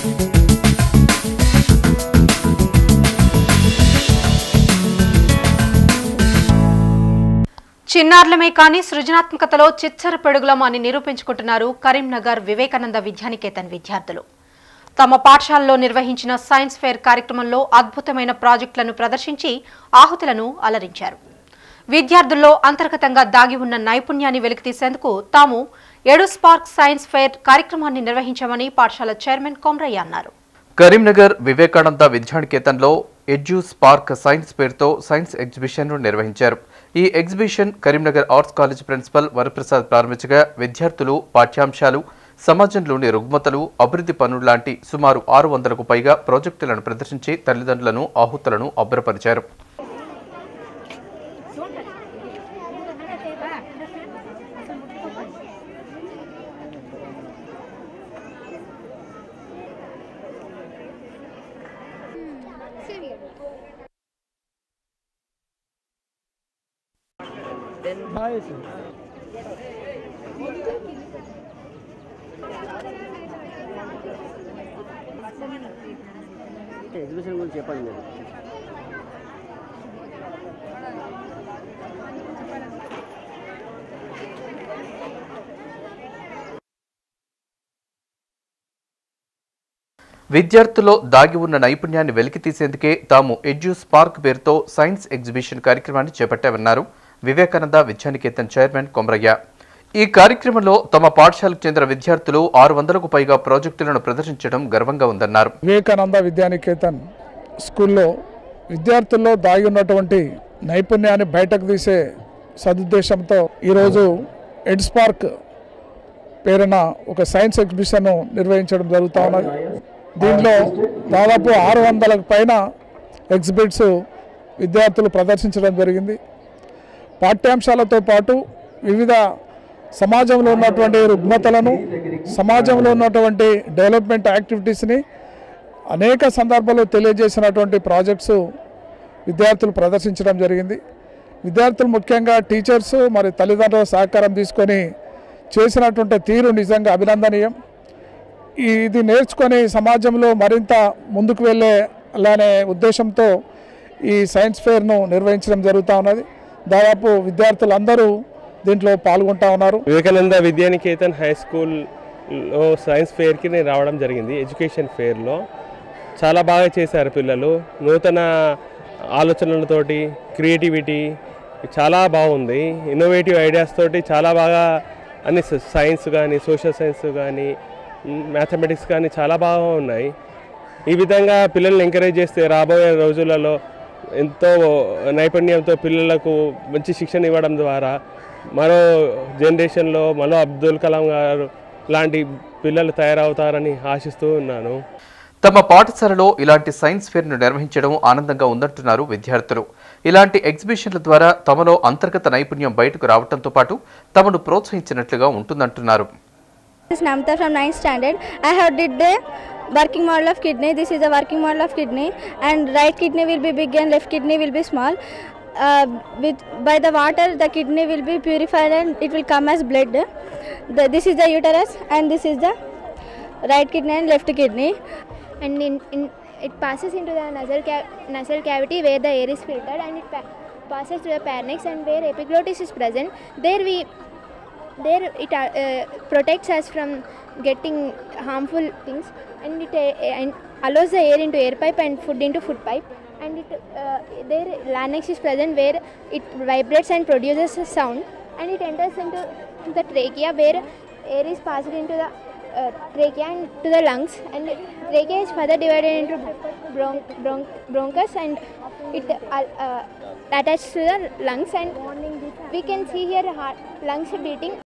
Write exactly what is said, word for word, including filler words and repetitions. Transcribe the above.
చిన్నారులమే కానీ సృజనాత్మకతలో చిచ్చర పెడుగులం అని నిరూపించుకుంటున్నారు కరీంనగర్ వివేకానంద విద్యానికేతన్ విద్యార్థులు. తమ పాఠశాలలో నిర్వహించిన సైన్స్ ఫేర్ కార్యక్రమంలో అద్భుతమైన ప్రాజెక్టులను ప్రదర్శించి ఆహుతులను అలరించారు. విద్యార్థుల్లో అంతర్గతంగా దాగి ఉన్న నైపుణ్యాన్ని వెలికితీసేందుకు తాము ఎడు స్పార్క్ సైన్స్ ఫేర్ కార్యక్రమాన్ని నిర్వహించామని పాఠశాల చైర్మన్ కొమరయ్య అన్నారు. కరీంనగర్ వివేకానంద విద్యానికేతన్లో ఎడ్యూ స్పార్క్ సైన్స్ పేరుతో సైన్స్ ఎగ్జిబిషన్ను నిర్వహించారు. ఈ exhibition Karimnagar arts college principal Varaprasad ప్రారంభించగా విద్యార్థులు పాఠ్యాంశాలు, సమాజంలోని రుగ్మతలు, అభివృద్ధి పనులు లాంటి సుమారు ఆరు వందలకు పైగా ప్రాజెక్టులను ప్రదర్శించి తల్లిదండ్రులను, ఆహుతులను అబ్బురపరిచారు. ఎగ్జిబిషన్ గురించి చెప్పండి మీరు. విద్యార్థుల్లో దాగి ఉన్న నైపుణ్యాన్ని వెలికితీసేందుకే తాము ఎడ్యూ స్పార్క్ పేరుతో సైన్స్ ఎగ్జిబిషన్ కార్యక్రమాన్ని చేపట్టామన్నారు వివేకానంద విద్యానికేతన్ చైర్మన్ కొమరయ్య. ఈ కార్యక్రమంలో తమ పాఠశాలకు చెందిన విద్యార్థులు ఆరు వందలకు పైగా ప్రాజెక్టులను ప్రదర్శించడం గర్వంగా ఉందన్నారు. వివేకానంద విద్యానికేతన్ స్కూల్లో విద్యార్థుల్లో దాగి ఉన్నటువంటి నైపుణ్యాన్ని బయటకు తీసే సదుద్దేశంతో ఈరోజు ఎడ్ స్పార్క్ పేరున ఒక సైన్స్ ఎగ్జిబిషన్ నిర్వహించడం జరుగుతూ ఉన్నది. దీంట్లో దాదాపు ఆరు వందలకు పైన ఎగ్జిబిట్స్ విద్యార్థులు ప్రదర్శించడం జరిగింది. పాఠ్యాంశాలతో పాటు వివిధ సమాజంలో ఉన్నటువంటి రుగ్మతలను, సమాజంలో ఉన్నటువంటి డెవలప్మెంట్ యాక్టివిటీస్ని అనేక సందర్భాల్లో తెలియజేసినటువంటి ప్రాజెక్ట్స్ విద్యార్థులు ప్రదర్శించడం జరిగింది. విద్యార్థులు ముఖ్యంగా టీచర్స్ మరి తల్లిదండ్రుల సహకారం తీసుకొని చేసినటువంటి తీరు నిజంగా అభినందనీయం. ఇది నేర్చుకొని సమాజంలో మరింత ముందుకు వెళ్ళే అలానే ఉద్దేశంతో ఈ సైన్స్ ఫేర్ను నిర్వహించడం జరుగుతూ ఉన్నది. దాదాపు విద్యార్థులందరూ దీంట్లో పాల్గొంటా ఉన్నారు. వివేకానంద విద్యానికేతన్ హై స్కూల్లో సైన్స్ ఫేర్కి నేను రావడం జరిగింది. ఎడ్యుకేషన్ ఫేర్లో చాలా బాగా చేశారు పిల్లలు. నూతన ఆలోచనలతోటి, క్రియేటివిటీ చాలా బాగుంది. ఇన్నోవేటివ్ ఐడియాస్ తోటి చాలా బాగా అన్ని సైన్స్ కానీ, సోషల్ సైన్స్ కానీ, మ్యాథమెటిక్స్ కానీ చాలా బాగా ఉన్నాయి. ఈ విధంగా పిల్లల్ని ఎంకరేజ్ చేస్తే రాబోయే రోజులలో ఎంతో నైపుణ్యంతో పిల్లలకు మంచి శిక్షణ ఇవ్వడం ద్వారా మరో జనరేషన్లో మరో అబ్దుల్ కలాం గారు లాంటి పిల్లలు తయారవుతారని ఆశిస్తూ ఉన్నాను. తమ పాఠశాలలో ఇలాంటి సైన్స్ ఫేర్ను నిర్వహించడం ఆనందంగా ఉందంటున్నారు విద్యార్థులు. ఇలాంటి ఎగ్జిబిషన్ల ద్వారా తమలో అంతర్గత నైపుణ్యం బయటకు రావడంతో పాటు తమను ప్రోత్సహించినట్లుగా ఉంటుందంటున్నారు. Namta from ninth standard. I have did the working model of kidney. This is the working model of kidney, and right kidney will be big and left kidney will be small. Uh, with by the water, the kidney will be purified and it will come as blood. The, this is the uterus, and this is the right kidney and left kidney. And in, in it passes into the nasal ca nasal cavity where the air is filtered, and it pa passes to the pharynx, and where epiglottis is present. There we there it uh, protects us from getting harmful things, and it uh, and allows the air into air pipe and food into food pipe, and it uh, there larynx is present where it vibrates and produces a sound, and it enters into the trachea where air is passed into the uh, trachea and to the lungs, and trachea is further divided into bron bron bronchus, and it uh, uh, attached to the lungs, and we can see here heart lungs beating.